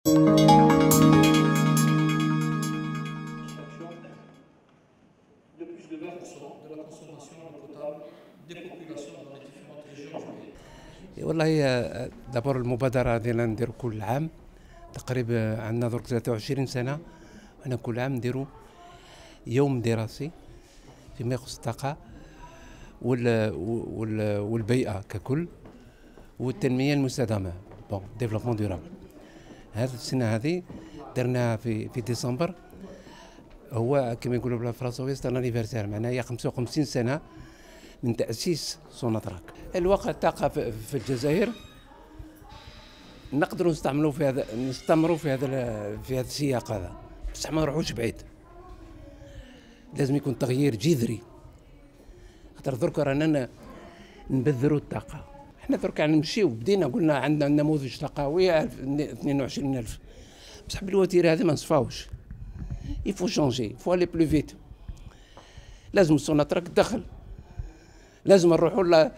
والله دابور المبادرة هذه نديرو كل عام تقريبا، عندنا درك 23 سنة، وحنا كل عام نديرو يوم دراسي فيما يخص الطاقة والبيئة ككل والتنمية المستدامة، بون ديفلوبمون دورابل. هذه السنة هذه درناها في ديسمبر، هو كما يقولوا بالفرنساوية ستان انيفرسير، معناها هي 55 سنة من تأسيس سوناتراك. الواقع الطاقة في الجزائر نقدروا نستمروا في هذا السياق هذا، بصح ما نروحوش بعيد. لازم يكون تغيير جذري، خاطر درك رانا نبذروا الطاقة. احنا درك نمشيو بدينا قلنا عندنا نموذج طاقوي 22,000، بصح بالوتيره هذه ما نصفاوش. يفو شونجي، يفو الي بلو فيت. لازم السوناتراك تدخل، لازم نروحوا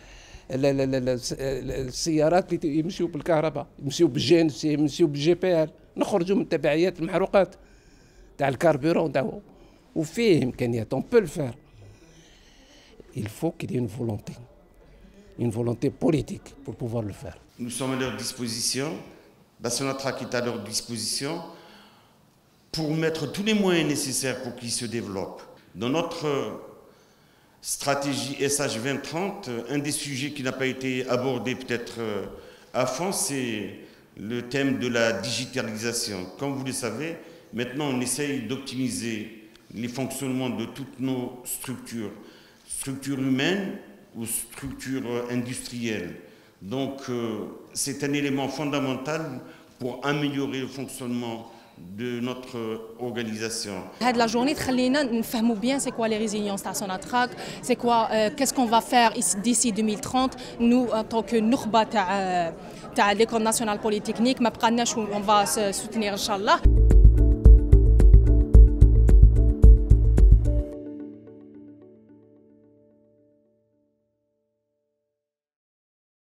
السيارات اللي يمشيو بالكهرباء، يمشيو بالجين، يمشيو بالجي بي ال، نخرجوا من تبعيات المحروقات تاع الكاربيرون تاعو. وفيه امكانيات، اون بو لو فير. Il faut qu'il y ait une volonté politique pour pouvoir le faire. Nous sommes à leur disposition, la Sonatrach est à leur disposition pour mettre tous les moyens nécessaires pour qu'ils se développent. Dans notre stratégie SH 2030, un des sujets qui n'a pas été abordé peut-être à fond, c'est le thème de la digitalisation. Comme vous le savez, maintenant on essaye d'optimiser les fonctionnements de toutes nos structures humaines ou structures industrielles. Donc c'est un élément fondamental pour améliorer le fonctionnement de notre organisation. Cette la journée تخلينا نفهموا bien c'est quoi les résiliences تاع Sonatrach, c'est quoi qu'est-ce qu'on va faire d'ici 2030. Nous en tant que نخبة تاع l'école nationale polytechnique ما بقالناش on va se soutenir إن شاء الله.